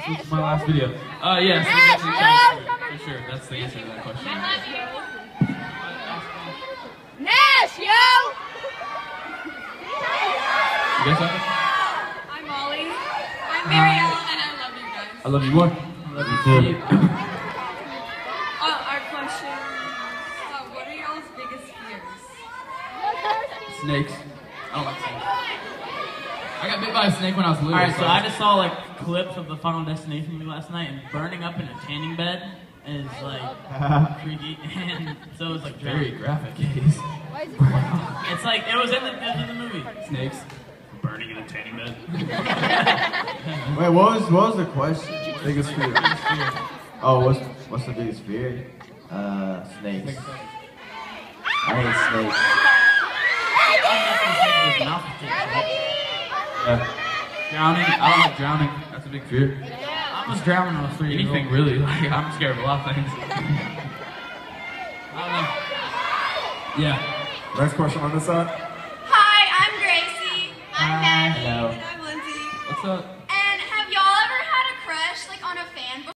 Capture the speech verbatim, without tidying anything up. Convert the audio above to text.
this was my last video. Uh, yes, yeah, so Nash, for sure. That's the answer to that question. Nash, yo! You guys have it? I'm Molly. I'm Marielle, and I love you guys. I love you more. I love you too. Uh, our question, uh, what are y'all's biggest fears? Snakes. I don't like snakes. I got bit by a snake when I was little. Alright, so I just saw like clips of the Final Destination movie last night, and burning up in a tanning bed is like freaky, and so it's like very graphic case. It's like it was in the, it was in the movie. Snakes. Burning in a tanning bed. Wait, what was what was the question? Biggest fear. Oh, what's what's the biggest fear? Uh, snakes. I hate snakes. Uh, drowning. I don't like drowning. That's a big fear. I was drowning when I was three. Anything really. Like I'm scared of a lot of things. I don't know. Yeah. Next question on this side. Hi, I'm Gracie. I'm Matt.